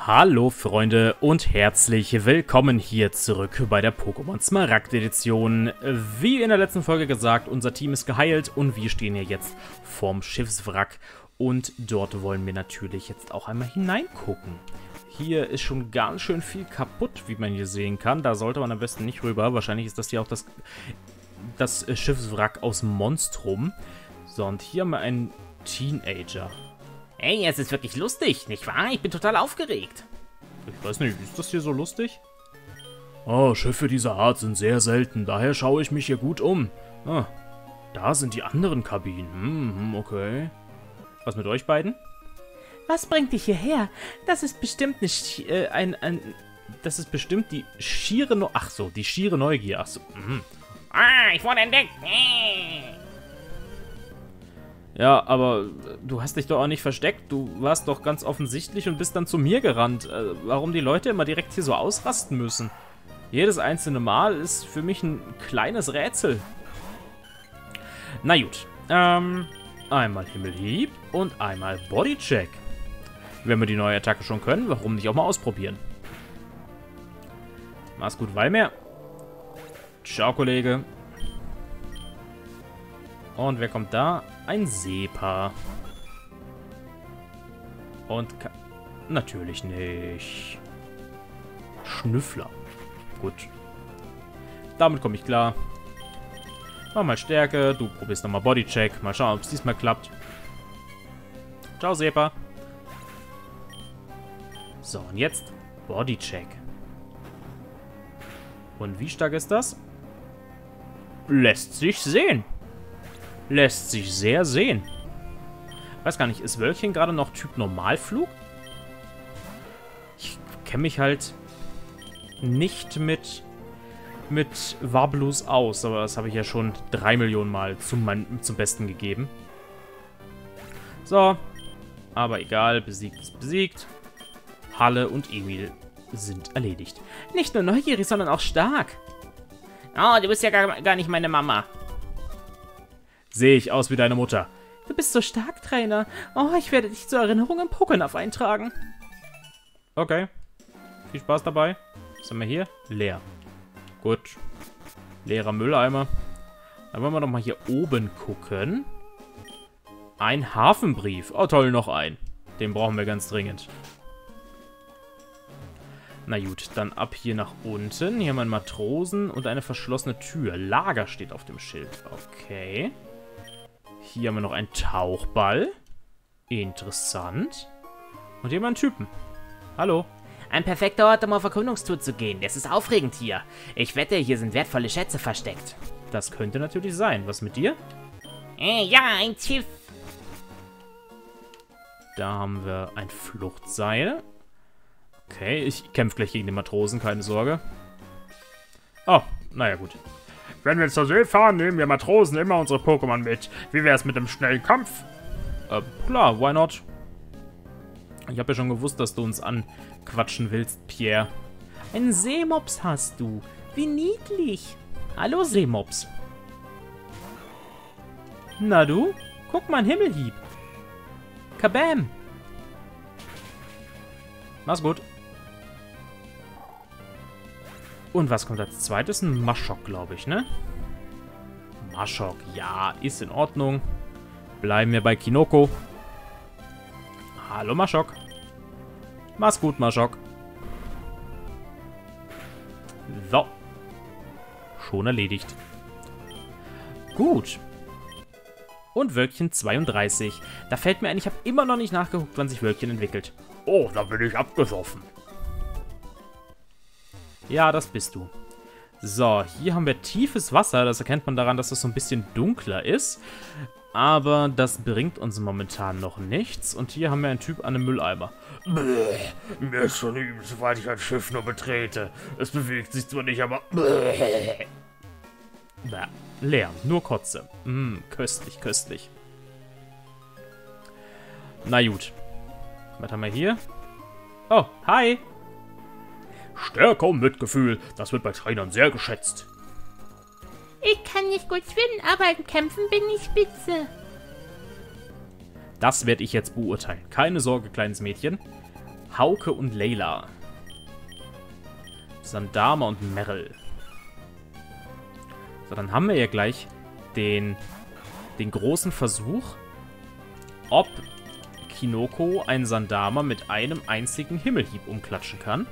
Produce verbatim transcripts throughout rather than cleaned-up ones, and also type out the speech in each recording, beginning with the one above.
Hallo Freunde und herzlich willkommen hier zurück bei der Pokémon Smaragd Edition. Wie in der letzten Folge gesagt, unser Team ist geheilt und wir stehen hier jetzt vorm Schiffswrack. Und dort wollen wir natürlich jetzt auch einmal hineingucken. Hier ist schon ganz schön viel kaputt, wie man hier sehen kann. Da sollte man am besten nicht rüber. Wahrscheinlich ist das hier auch das, das Schiffswrack aus Monstrum. So, und hier haben wir einen Teenager. Hey, es ist wirklich lustig, nicht wahr? Ich bin total aufgeregt. Ich weiß nicht, ist das hier so lustig? Oh, Schiffe dieser Art sind sehr selten, daher schaue ich mich hier gut um. Ah, da sind die anderen Kabinen. Hm, okay. Was mit euch beiden? Was bringt dich hierher? Das ist bestimmt nicht äh, ein, ein... Das ist bestimmt die schiere... No Ach so, die schiere Neugier. Ach so. Hm. Ah, ich wurde entdeckt. Äh. Ja, aber du hast dich doch auch nicht versteckt. Du warst doch ganz offensichtlich und bist dann zu mir gerannt. Äh, warum die Leute immer direkt hier so ausrasten müssen? Jedes einzelne Mal ist für mich ein kleines Rätsel. Na gut. Ähm, einmal Himmelhieb und einmal Bodycheck. Wenn wir die neue Attacke schon können, warum nicht auch mal ausprobieren? Mach's gut, Walmer. Ciao, Kollege. Und wer kommt da? Ein Sepa. Und Ka natürlich nicht. Schnüffler. Gut. Damit komme ich klar. Mach mal Stärke. Du probierst nochmal Bodycheck. Mal schauen, ob es diesmal klappt. Ciao, Sepa. So, und jetzt Bodycheck. Und wie stark ist das? Lässt sich sehen. Lässt sich sehr sehen. Weiß gar nicht, ist Wölkchen gerade noch Typ Normalflug? Ich kenne mich halt nicht mit, mit Warblus aus, aber das habe ich ja schon drei Millionen Mal zum, mein, zum Besten gegeben. So, aber egal, besiegt ist besiegt. Halle und Emil sind erledigt. Nicht nur neugierig, sondern auch stark. Oh, du bist ja gar, gar nicht meine Mama. Sehe ich aus wie deine Mutter. Du bist so stark, Trainer. Oh, ich werde dich zur Erinnerung im Pokénapf eintragen. Okay. Viel Spaß dabei. Was haben wir hier? Leer. Gut. Leerer Mülleimer. Dann wollen wir doch mal hier oben gucken. Ein Hafenbrief. Oh toll, noch ein. Den brauchen wir ganz dringend. Na gut, dann ab hier nach unten. Hier haben wir einen Matrosen und eine verschlossene Tür. Lager steht auf dem Schild. Okay. Hier haben wir noch einen Tauchball. Interessant. Und hier haben wir einen Typen. Hallo. Ein perfekter Ort, um auf Erkundungstour zu gehen. Es ist aufregend hier. Ich wette, hier sind wertvolle Schätze versteckt. Das könnte natürlich sein. Was mit dir? Äh, ja, ein Schiff. Da haben wir ein Fluchtseil. Okay, ich kämpfe gleich gegen den Matrosen, keine Sorge. Oh, naja gut. Wenn wir zur See fahren, nehmen wir Matrosen immer unsere Pokémon mit. Wie wäre es mit dem schnellen Kampf? Äh, klar, why not? Ich habe ja schon gewusst, dass du uns anquatschen willst, Pierre. Einen Seemops hast du. Wie niedlich. Hallo, Seemops. Na du? Guck mal, ein Himmelhieb. Kabam. Mach's gut. Und was kommt als zweites? Ein Maschok, glaube ich, ne? Maschok, ja, ist in Ordnung. Bleiben wir bei Kinoko. Hallo, Maschok. Mach's gut, Maschok. So. Schon erledigt. Gut. Und Wölkchen zweiunddreißig. Da fällt mir ein, ich habe immer noch nicht nachgeguckt, wann sich Wölkchen entwickelt. Oh, da bin ich abgesoffen. Ja, das bist du. So, hier haben wir tiefes Wasser. Das erkennt man daran, dass es so ein bisschen dunkler ist. Aber das bringt uns momentan noch nichts. Und hier haben wir einen Typ an einem Mülleimer. Bäh, mir ist schon übel, sobald ich ein Schiff nur betrete. Es bewegt sich zwar nicht, aber... Bäh. Bäh. Leer, nur Kotze. Mm, köstlich, köstlich. Na gut. Was haben wir hier? Oh, hi. Stärke und Mitgefühl. Das wird bei Trainern sehr geschätzt. Ich kann nicht gut schwimmen, aber im Kämpfen bin ich spitze. Das werde ich jetzt beurteilen. Keine Sorge, kleines Mädchen. Hauke und Layla. Sandama und Meryl. So, dann haben wir ja gleich den, den großen Versuch, ob Kinoko einen Sandama mit einem einzigen Himmelhieb umklatschen kann.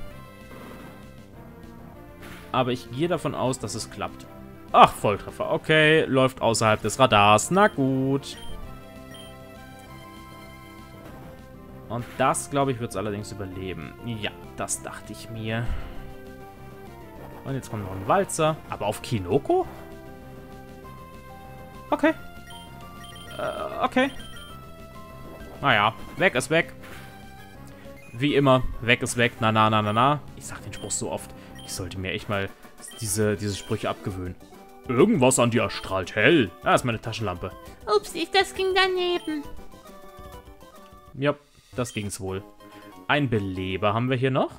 Aber ich gehe davon aus, dass es klappt. Ach, Volltreffer. Okay, läuft außerhalb des Radars. Na gut. Und das, glaube ich, wird es allerdings überleben. Ja, das dachte ich mir. Und jetzt kommt noch ein Walzer. Aber auf Kinoko? Okay. Äh, okay. Naja, weg ist weg. Wie immer, weg ist weg. Na, na, na, na, na. Ich sag den Spruch so oft. Ich sollte mir echt mal diese, diese Sprüche abgewöhnen. Irgendwas an dir strahlt hell. Ah, ist meine Taschenlampe. Ups, das ging daneben. Ja, das ging's wohl. Ein Beleber haben wir hier noch.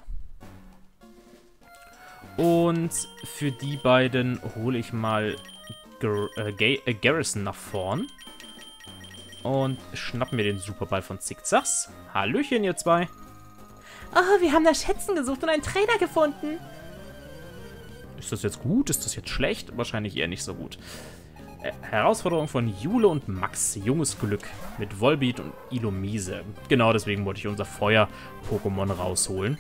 Und für die beiden hole ich mal Gar äh, äh, Garrison nach vorn. Und schnapp mir den Superball von Zickzacks. Hallöchen, ihr zwei. Oh, wir haben nach Schätzen gesucht und einen Trainer gefunden. Ist das jetzt gut? Ist das jetzt schlecht? Wahrscheinlich eher nicht so gut. Äh, Herausforderung von Jule und Max. Junges Glück. Mit Volbeat und Illumise. Genau deswegen wollte ich unser Feuer-Pokémon rausholen.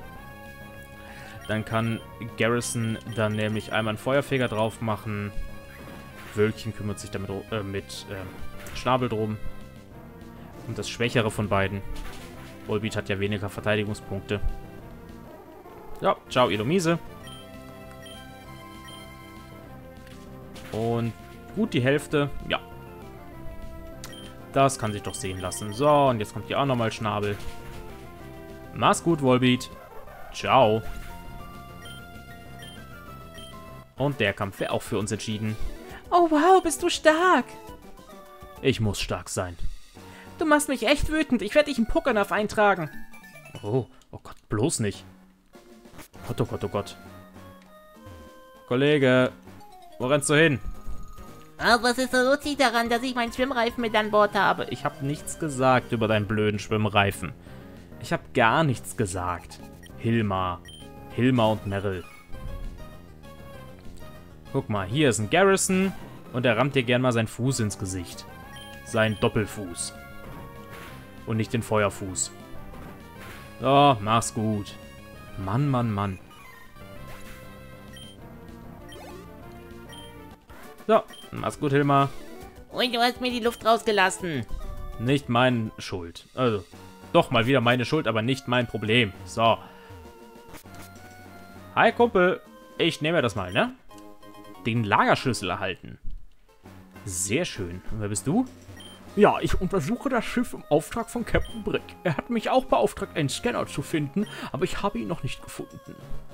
Dann kann Garrison dann nämlich einmal einen Feuerfeger drauf machen. Wölkchen kümmert sich damit äh, mit äh, Schnabel drum. Und das Schwächere von beiden. Volbeat hat ja weniger Verteidigungspunkte. Ja, ciao, Illumise. Und gut die Hälfte, ja. Das kann sich doch sehen lassen. So, und jetzt kommt hier auch nochmal Schnabel. Mach's gut, Volbeat. Ciao. Und der Kampf wäre auch für uns entschieden. Oh wow, bist du stark. Ich muss stark sein. Du machst mich echt wütend. Ich werde dich in Pokénapf eintragen. Oh, oh Gott, bloß nicht. Gott, oh Gott, oh Gott. Kollege, wo rennst du hin? Oh, was ist so lustig daran, dass ich meinen Schwimmreifen mit an Bord habe? Ich habe nichts gesagt über deinen blöden Schwimmreifen. Ich habe gar nichts gesagt. Hilma. Hilma und Meryl. Guck mal, hier ist ein Garrison und er rammt dir gern mal seinen Fuß ins Gesicht. Sein Doppelfuß. Und nicht den Feuerfuß. So, mach's gut. Mann, Mann, Mann. So, mach's gut, Hilma. Und du hast mir die Luft rausgelassen. Nicht meine Schuld. Also, doch mal wieder meine Schuld, aber nicht mein Problem. So. Hi, Kumpel. Ich nehme das mal, ne? Den Lagerschlüssel erhalten. Sehr schön. Und wer bist du? Ja, ich untersuche das Schiff im Auftrag von Captain Brick. Er hat mich auch beauftragt, einen Scanner zu finden, aber ich habe ihn noch nicht gefunden.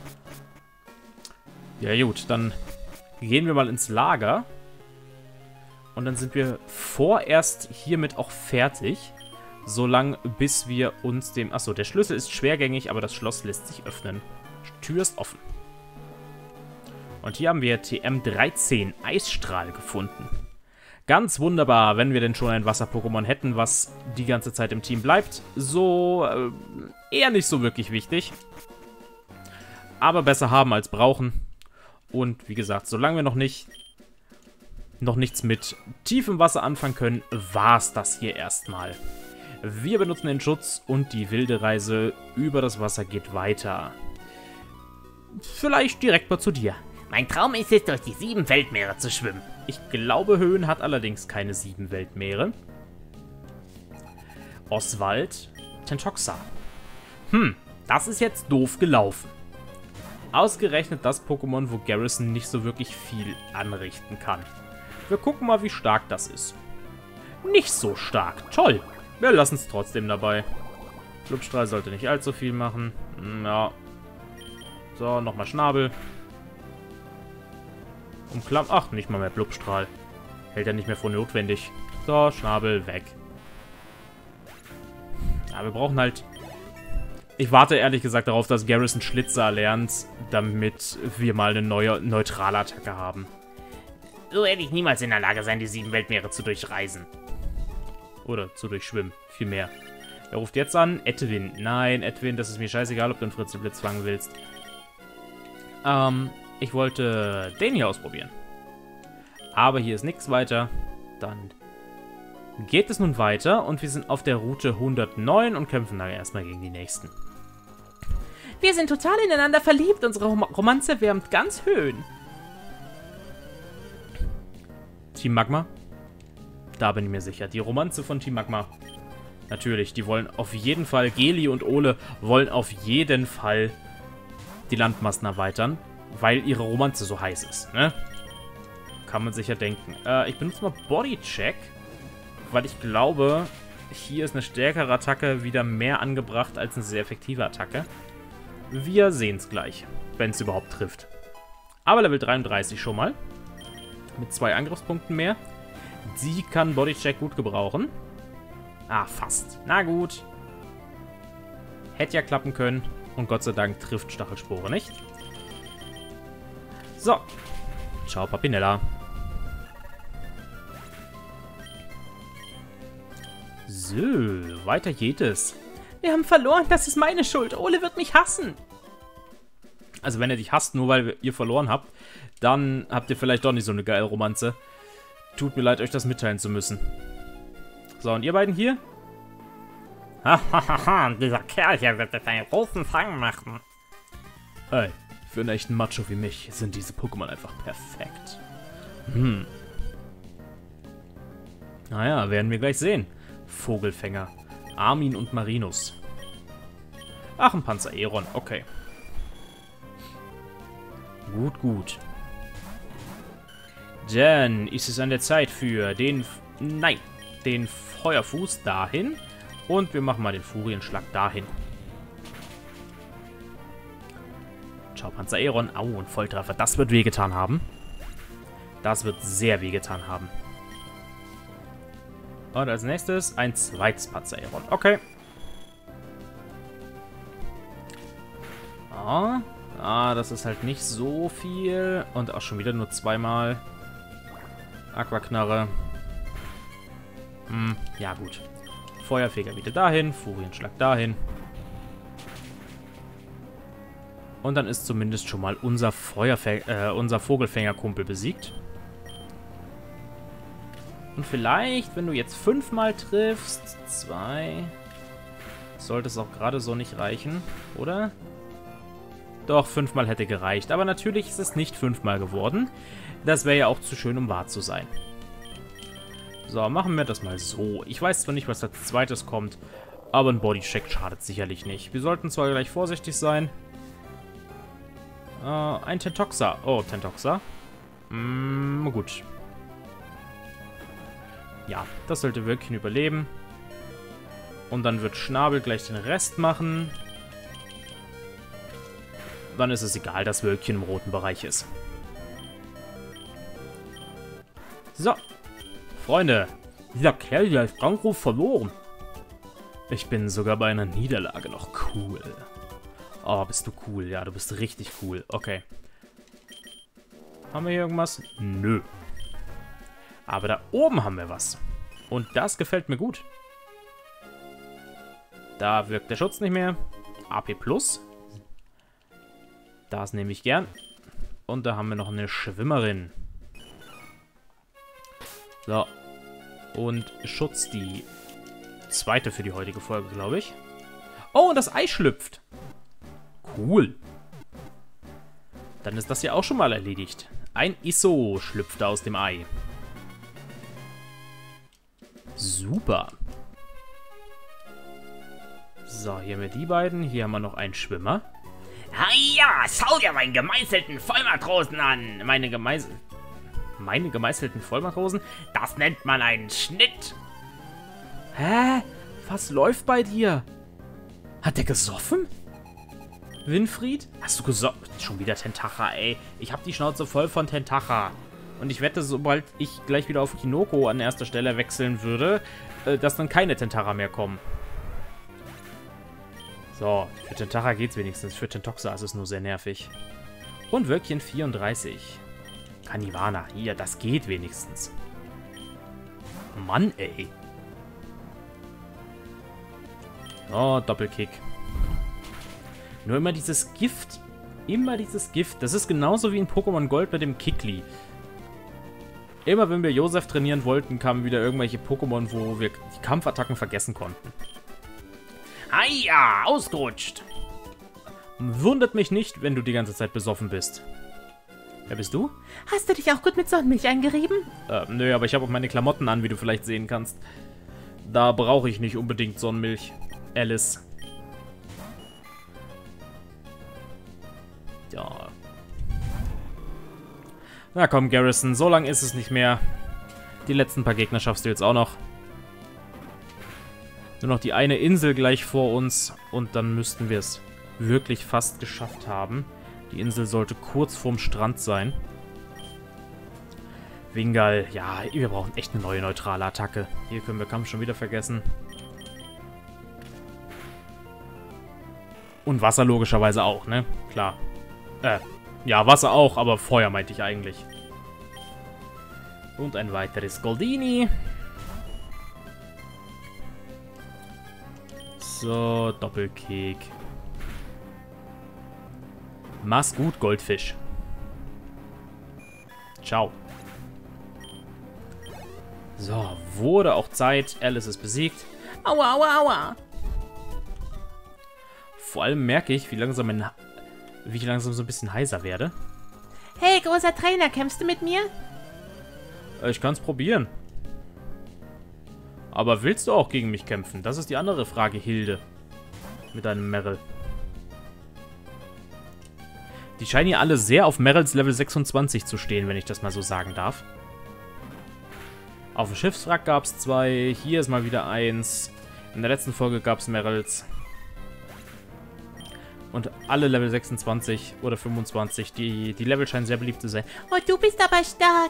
Ja gut, dann gehen wir mal ins Lager. Und dann sind wir vorerst hiermit auch fertig. Solange bis wir uns dem... Achso, der Schlüssel ist schwergängig, aber das Schloss lässt sich öffnen. Tür ist offen. Und hier haben wir T M dreizehn Eisstrahl gefunden. Ganz wunderbar, wenn wir denn schon ein Wasser-Pokémon hätten, was die ganze Zeit im Team bleibt. So, äh, eher nicht so wirklich wichtig. Aber besser haben als brauchen. Und wie gesagt, solange wir noch nicht, noch nichts mit tiefem Wasser anfangen können, war es das hier erstmal. Wir benutzen den Schutz und die wilde Reise über das Wasser geht weiter. Vielleicht direkt mal zu dir. Mein Traum ist es, durch die sieben Weltmeere zu schwimmen. Ich glaube, Höhen hat allerdings keine sieben Weltmeere. Oswald, Tentoxa. Hm, das ist jetzt doof gelaufen. Ausgerechnet das Pokémon, wo Garrison nicht so wirklich viel anrichten kann. Wir gucken mal, wie stark das ist. Nicht so stark. Toll. Wir lassen es trotzdem dabei. Blubstrahl sollte nicht allzu viel machen. Ja. So, nochmal Schnabel. Umklamm. Ach, nicht mal mehr Blubstrahl. Hält er nicht mehr für notwendig. So, Schnabel weg. Ja, wir brauchen halt... Ich warte ehrlich gesagt darauf, dass Garrison Schlitzer lernt, damit wir mal eine neue neutrale Attacke haben. So werde ich niemals in der Lage sein, die sieben Weltmeere zu durchreisen. Oder zu durchschwimmen, vielmehr. Wer ruft jetzt an? Edwin. Nein, Edwin, das ist mir scheißegal, ob du einen Fritzelblitz fangen willst. Ähm, ich wollte den hier ausprobieren. Aber hier ist nichts weiter. Dann geht es nun weiter und wir sind auf der Route hundertneun und kämpfen dann erstmal gegen die nächsten. Wir sind total ineinander verliebt. Unsere Rom Romanze wärmt ganz Höhen. Team Magma? Da bin ich mir sicher. Die Romanze von Team Magma. Natürlich, die wollen auf jeden Fall, Geli und Ole wollen auf jeden Fall die Landmassen erweitern, weil ihre Romanze so heiß ist, ne? Kann man sich ja denken. Äh, ich benutze mal Bodycheck, weil ich glaube, hier ist eine stärkere Attacke wieder mehr angebracht als eine sehr effektive Attacke. Wir sehen es gleich, wenn es überhaupt trifft. Aber Level dreiunddreißig schon mal. Mit zwei Angriffspunkten mehr. Sie kann Bodycheck gut gebrauchen. Ah, fast. Na gut. Hätte ja klappen können. Und Gott sei Dank trifft Stachelspore nicht. So. Ciao, Papinella. So, weiter geht es. Wir haben verloren, das ist meine Schuld. Ole wird mich hassen. Also wenn er dich hasst, nur weil ihr verloren habt, dann habt ihr vielleicht doch nicht so eine geile Romanze. Tut mir leid, euch das mitteilen zu müssen. So, und ihr beiden hier? Hahaha, dieser Kerl hier wird jetzt einen großen Fang machen. Ey, für einen echten Macho wie mich sind diese Pokémon einfach perfekt. Hm. Naja, werden wir gleich sehen. Vogelfänger. Armin und Marinus. Ach, ein Panzer-Aeron, okay. Gut, gut. Dann ist es an der Zeit für den... Nein, den Feuerfuß dahin. Und wir machen mal den Furienschlag dahin. Ciao, Panzer-Aeron. Au, ein Volltreffer. Das wird wehgetan haben. Das wird sehr wehgetan haben. Und als nächstes ein zweites Panzer-Aeron. Okay. Ah, ah, das ist halt nicht so viel. Und auch schon wieder nur zweimal. Aquaknarre. Hm, ja gut. Feuerfeger wieder dahin. Furienschlag dahin. Und dann ist zumindest schon mal unser, Feuerfä äh, unser Vogelfängerkumpel besiegt. Und vielleicht, wenn du jetzt fünfmal triffst, zwei, sollte es auch gerade so nicht reichen, oder? Doch, fünfmal hätte gereicht. Aber natürlich ist es nicht fünfmal geworden. Das wäre ja auch zu schön, um wahr zu sein. So, machen wir das mal so. Ich weiß zwar nicht, was als zweites kommt, aber ein Bodycheck schadet sicherlich nicht. Wir sollten zwar gleich vorsichtig sein. Äh, ein Tentoxa. Oh, Tentoxa. Mm, gut. Ja, das sollte wirklich überleben. Und dann wird Schnabel gleich den Rest machen. Dann ist es egal, dass Wölkchen im roten Bereich ist. So. Freunde. Dieser Kerl hier ist Rangruf verloren. Ich bin sogar bei einer Niederlage noch cool. Oh, bist du cool. Ja, du bist richtig cool. Okay. Haben wir hier irgendwas? Nö. Aber da oben haben wir was. Und das gefällt mir gut. Da wirkt der Schutz nicht mehr. A P plus. Das nehme ich gern. Und da haben wir noch eine Schwimmerin. So. Und Schutz, die zweite für die heutige Folge, glaube ich. Oh, und das Ei schlüpft. Cool. Dann ist das ja auch schon mal erledigt. Ein Isso schlüpft aus dem Ei. Super. So, hier haben wir die beiden. Hier haben wir noch einen Schwimmer. Ja, schau dir meinen gemeißelten Vollmatrosen an. Meine gemeißelten... Meine gemeißelten Vollmatrosen? Das nennt man einen Schnitt. Hä? Was läuft bei dir? Hat der gesoffen? Winfried? Hast du gesoffen? Schon wieder Tentacha, ey. Ich hab die Schnauze voll von Tentacha. Und ich wette, sobald ich gleich wieder auf Kinoko an erster Stelle wechseln würde, äh, dass dann keine Tentacha mehr kommen. So, für Tentacha geht's wenigstens. Für Tentoxa ist es nur sehr nervig. Und Wölkchen vierunddreißig. Kanivana, hier, das geht wenigstens. Mann, ey. Oh, Doppelkick. Nur immer dieses Gift. Immer dieses Gift. Das ist genauso wie in Pokémon Gold mit dem Kikli. Immer wenn wir Josef trainieren wollten, kamen wieder irgendwelche Pokémon, wo wir die Kampfattacken vergessen konnten. Aia, ausgerutscht. Wundert mich nicht, wenn du die ganze Zeit besoffen bist. Wer bist du? Hast du dich auch gut mit Sonnenmilch eingerieben? Äh, nö, aber ich habe auch meine Klamotten an, wie du vielleicht sehen kannst. Da brauche ich nicht unbedingt Sonnenmilch. Alice. Ja. Na komm, Garrison, so lang ist es nicht mehr. Die letzten paar Gegner schaffst du jetzt auch noch. Nur noch die eine Insel gleich vor uns und dann müssten wir es wirklich fast geschafft haben. Die Insel sollte kurz vorm Strand sein. Wingal, ja, wir brauchen echt eine neue neutrale Attacke. Hier können wir Kampf schon wieder vergessen. Und Wasser logischerweise auch, ne? Klar. Äh, ja, Wasser auch, aber Feuer meinte ich eigentlich. Und ein weiteres Goldini. So, Doppelkick. Mach's gut, Goldfisch. Ciao. So, wurde auch Zeit. Alice ist besiegt. Aua, aua, aua. Vor allem merke ich, wie langsam, ein, wie ich langsam so ein bisschen heiser werde. Hey, großer Trainer, kämpfst du mit mir? Ich kann's probieren. Aber willst du auch gegen mich kämpfen? Das ist die andere Frage, Hilde. Mit deinem Meryl. Die scheinen ja alle sehr auf Meryls Level sechsundzwanzig zu stehen, wenn ich das mal so sagen darf. Auf dem Schiffswrack gab es zwei. Hier ist mal wieder eins. In der letzten Folge gab es Meryls. Und alle Level sechsundzwanzig oder fünfundzwanzig. Die, die Level scheinen sehr beliebt zu sein. Oh, du bist aber stark.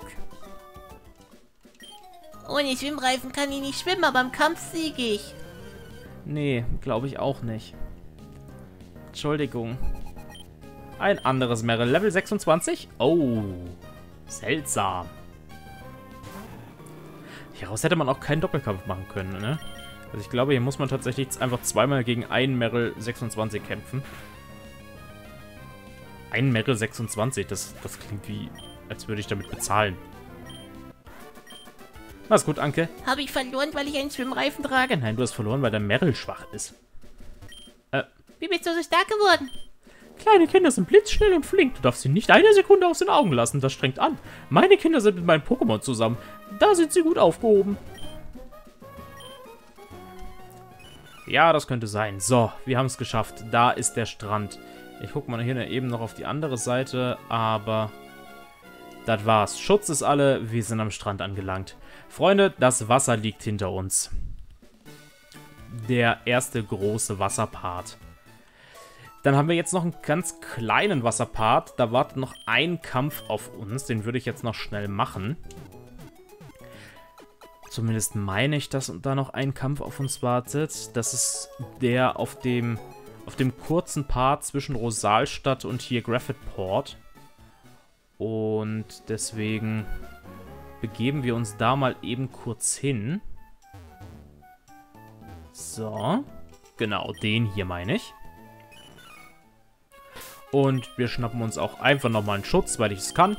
Ohne Schwimmreifen kann ich nicht schwimmen, aber im Kampf siege ich. Nee, glaube ich auch nicht. Entschuldigung. Ein anderes Meryl. Level sechsundzwanzig? Oh, seltsam. Hieraus hätte man auch keinen Doppelkampf machen können, ne? Also ich glaube, hier muss man tatsächlich einfach zweimal gegen einen Meryl sechsundzwanzig kämpfen. Ein Meryl sechsundzwanzig, das, das klingt wie, als würde ich damit bezahlen. Mach's gut, Anke. Habe ich verloren, weil ich einen Schwimmreifen trage? Nein, du hast verloren, weil der Meryl schwach ist. Äh, Wie bist du so stark geworden? kleine Kinder sind blitzschnell und flink. Du darfst sie nicht eine Sekunde aus den Augen lassen. Das strengt an. Meine Kinder sind mit meinen Pokémon zusammen. Da sind sie gut aufgehoben. Ja, das könnte sein. So, wir haben es geschafft. Da ist der Strand. Ich gucke mal hier eben noch auf die andere Seite, aber das war's. Schutz ist alle. Wir sind am Strand angelangt. Freunde, das Wasser liegt hinter uns. Der erste große Wasserpart. Dann haben wir jetzt noch einen ganz kleinen Wasserpart. Da wartet noch ein Kampf auf uns. Den würde ich jetzt noch schnell machen. Zumindest meine ich, dass da noch ein Kampf auf uns wartet. Das ist der auf dem, auf dem kurzen Part zwischen Rosalstadt und hier Graphitport. Und deswegen begeben wir uns da mal eben kurz hin. So. Genau, den hier meine ich. Und wir schnappen uns auch einfach nochmal einen Schutz, weil ich es kann.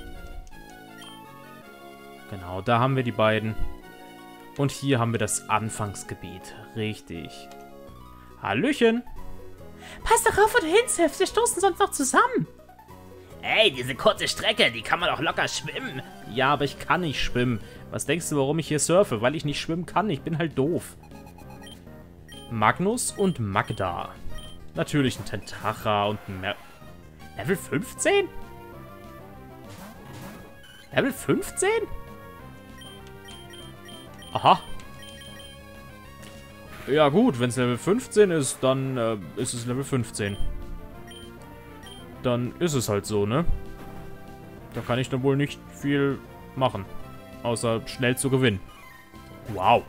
Genau, da haben wir die beiden. Und hier haben wir das Anfangsgebiet. Richtig. Hallöchen. Pass doch auf, wo du hinsurfst. Wir stoßen sonst noch zusammen. Ey, diese kurze Strecke, die kann man doch locker schwimmen. Ja, aber ich kann nicht schwimmen. Was denkst du, warum ich hier surfe? Weil ich nicht schwimmen kann. Ich bin halt doof. Magnus und Magda. Natürlich ein Tentacha und ein Mer... Level fünfzehn? Level fünfzehn? Aha. Ja gut, wenn es Level fünfzehn ist, dann äh, ist es Level fünfzehn. Dann ist es halt so, ne? Da kann ich dann wohl nicht viel machen. Außer schnell zu gewinnen. Wow.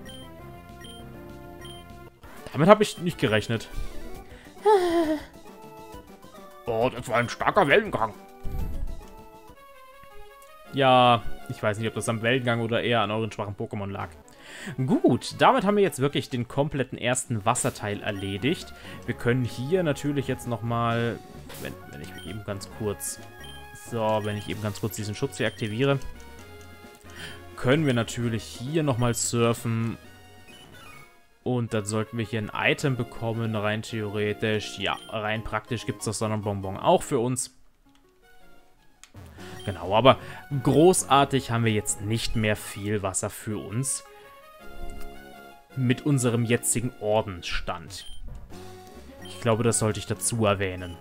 Damit habe ich nicht gerechnet. Oh, das war ein starker Wellengang. Ja, ich weiß nicht, ob das am Wellengang oder eher an euren schwachen Pokémon lag. Gut, damit haben wir jetzt wirklich den kompletten ersten Wasserteil erledigt. Wir können hier natürlich jetzt nochmal, wenn, wenn ich eben ganz kurz, so, wenn ich eben ganz kurz diesen Schutz hier aktiviere, können wir natürlich hier nochmal surfen. Und dann sollten wir hier ein Item bekommen, rein theoretisch. Ja, rein praktisch gibt es das Sonnenbonbon auch für uns. Genau, aber großartig haben wir jetzt nicht mehr viel Wasser für uns. Mit unserem jetzigen Ordensstand. Ich glaube, das sollte ich dazu erwähnen.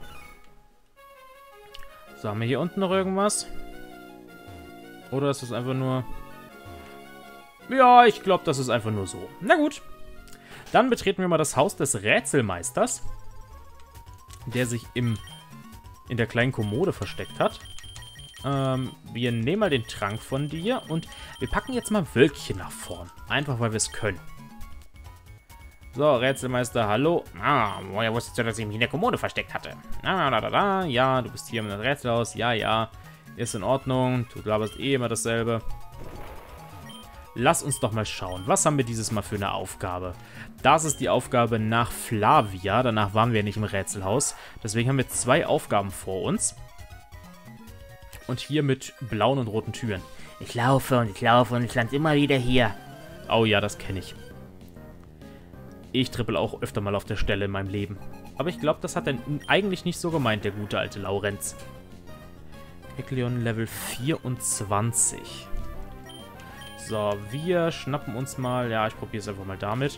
So, haben wir hier unten noch irgendwas? Oder ist das einfach nur... Ja, ich glaube, das ist einfach nur so. Na gut. Dann betreten wir mal das Haus des Rätselmeisters, der sich im, in der kleinen Kommode versteckt hat. Ähm, wir nehmen mal den Trank von dir und wir packen jetzt mal Wölkchen nach vorn. Einfach, weil wir es können. So, Rätselmeister, hallo. Ah, woher wusstest du, dass ich mich in der Kommode versteckt hatte? Ah, da, da, da. Ja, du bist hier im Rätselhaus. Ja, ja. Ist in Ordnung. Du laberst eh immer dasselbe. Lass uns doch mal schauen. Was haben wir dieses Mal für eine Aufgabe? Das ist die Aufgabe nach Flavia. Danach waren wir nicht im Rätselhaus. Deswegen haben wir zwei Aufgaben vor uns. Und hier mit blauen und roten Türen. Ich laufe und ich laufe und ich lande immer wieder hier. Oh ja, das kenne ich. Ich trippel auch öfter mal auf der Stelle in meinem Leben. Aber ich glaube, das hat er eigentlich nicht so gemeint, der gute alte Laurenz. Kecleon Level vierundzwanzig. So, wir schnappen uns mal... Ja, ich probiere es einfach mal damit.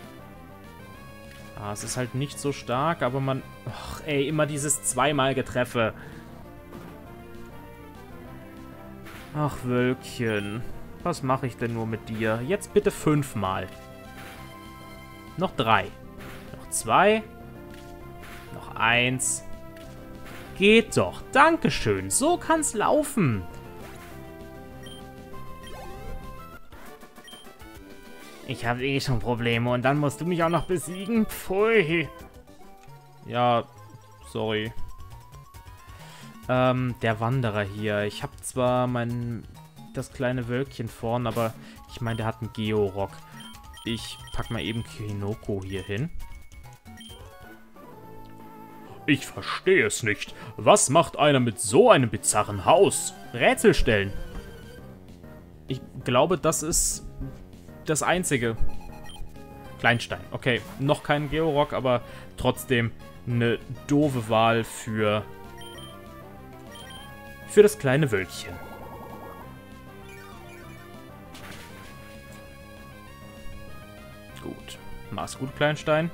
Ah, es ist halt nicht so stark, aber man... Ach, ey, immer dieses zweimal Getreffe. Ach, Wölkchen. Was mache ich denn nur mit dir? Jetzt bitte fünfmal. Noch drei. Noch zwei. Noch eins. Geht doch. Dankeschön. So kann's laufen. Ich habe eh schon Probleme und dann musst du mich auch noch besiegen. Pfui. Ja, sorry. Ähm, der Wanderer hier. Ich habe zwar mein... das kleine Wölkchen vorn, aber ich meine, der hat einen Georock. Ich pack mal eben Kinoko hier hin. Ich verstehe es nicht. Was macht einer mit so einem bizarren Haus? Rätsel stellen. Ich glaube, das ist das Einzige. Kleinstein. Okay, noch kein Georock, aber trotzdem eine doofe Wahl für, für das kleine Wölkchen. Gut. Mach's gut, Kleinstein.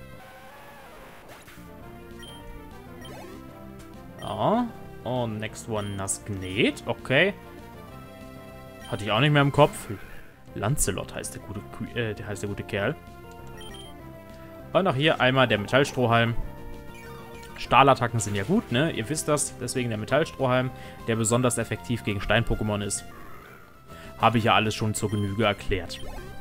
Ja. Oh, next one, Nasknet. Okay. Hatte ich auch nicht mehr im Kopf. Lancelot heißt der gute, äh, der heißt der gute Kerl. Und auch hier einmal der Metallstrohhalm. Stahlattacken sind ja gut, ne? Ihr wisst das. Deswegen der Metallstrohhalm, der besonders effektiv gegen Stein-Pokémon ist. Habe ich ja alles schon zur Genüge erklärt.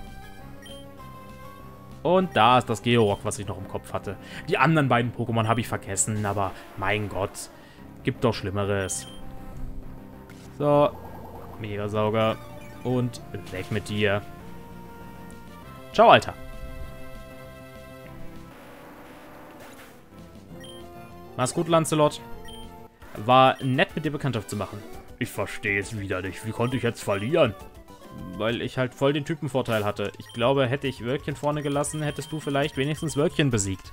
Und da ist das Georock, was ich noch im Kopf hatte. Die anderen beiden Pokémon habe ich vergessen, aber mein Gott, gibt doch Schlimmeres. So, Megasauger und weg mit dir. Ciao, Alter. Mach's gut, Lancelot. War nett, mit dir Bekanntschaft zu machen. Ich verstehe es wieder nicht. Wie konnte ich jetzt verlieren? Weil ich halt voll den Typenvorteil hatte. Ich glaube, hätte ich Wölkchen vorne gelassen, hättest du vielleicht wenigstens Wölkchen besiegt.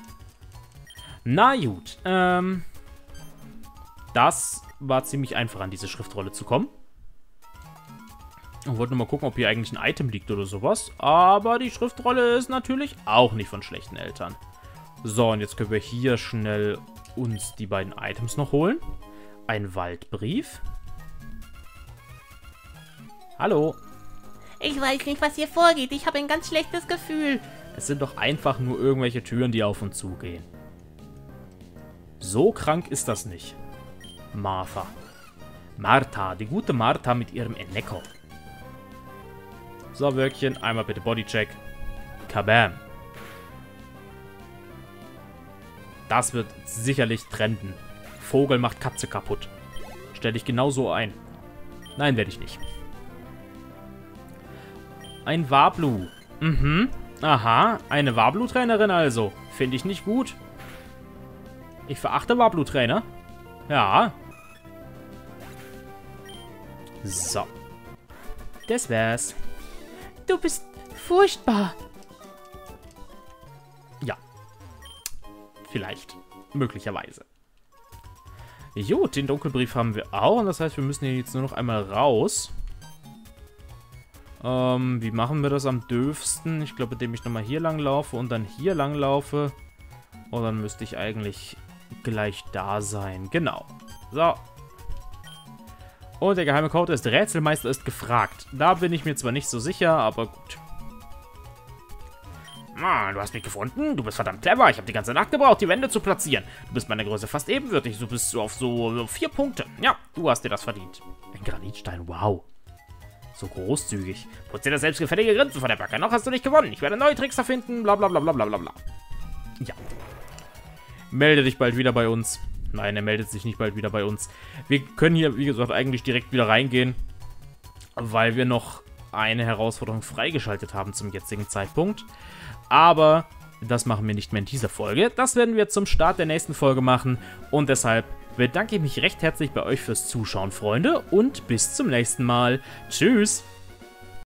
Na gut. Ähm, das war ziemlich einfach, an diese Schriftrolle zu kommen. Ich wollte nur mal gucken, ob hier eigentlich ein Item liegt oder sowas. Aber die Schriftrolle ist natürlich auch nicht von schlechten Eltern. So, und jetzt können wir hier schnell uns die beiden Items noch holen. Ein Waldbrief. Hallo. Ich weiß nicht, was hier vorgeht. Ich habe ein ganz schlechtes Gefühl. Es sind doch einfach nur irgendwelche Türen, die auf und zu gehen. So krank ist das nicht. Martha. Martha, die gute Martha mit ihrem Eneko. So, Wölkchen, einmal bitte Bodycheck. Kabam. Das wird sicherlich trenden. Vogel macht Katze kaputt. Stell dich genau so ein. Nein, werde ich nicht. Ein Wablu. Mhm. Aha, eine Wablu-Trainerin also. Finde ich nicht gut. Ich verachte Wablu-Trainer. Ja. So. Das wär's. Du bist furchtbar. Ja. Vielleicht. Möglicherweise. Gut, den Dunkelbrief haben wir auch. Und das heißt, wir müssen hier jetzt nur noch einmal raus. Ähm, wie machen wir das am dürfsten? Ich glaube, indem ich nochmal hier lang laufe und dann hier lang laufe. Und dann müsste ich eigentlich gleich da sein. Genau. So. Und der geheime Code ist, Rätselmeister ist gefragt. Da bin ich mir zwar nicht so sicher, aber gut. Ah, du hast mich gefunden? Du bist verdammt clever. Ich habe die ganze Nacht gebraucht, die Wände zu platzieren. Du bist meiner Größe fast ebenbürtig. Du bist so auf so vier Punkte. Ja, du hast dir das verdient. Ein Granitstein, wow. So großzügig. Putz dir das selbstgefällige Grinsen von der Backe. Noch hast du nicht gewonnen. Ich werde neue Tricks erfinden. Bla bla bla bla bla bla bla. Ja. Melde dich bald wieder bei uns. Nein, er meldet sich nicht bald wieder bei uns. Wir können hier, wie gesagt, eigentlich direkt wieder reingehen, weil wir noch eine Herausforderung freigeschaltet haben zum jetzigen Zeitpunkt. Aber das machen wir nicht mehr in dieser Folge. Das werden wir zum Start der nächsten Folge machen. Und deshalb bedanke ich mich recht herzlich bei euch fürs Zuschauen, Freunde. Und bis zum nächsten Mal. Tschüss!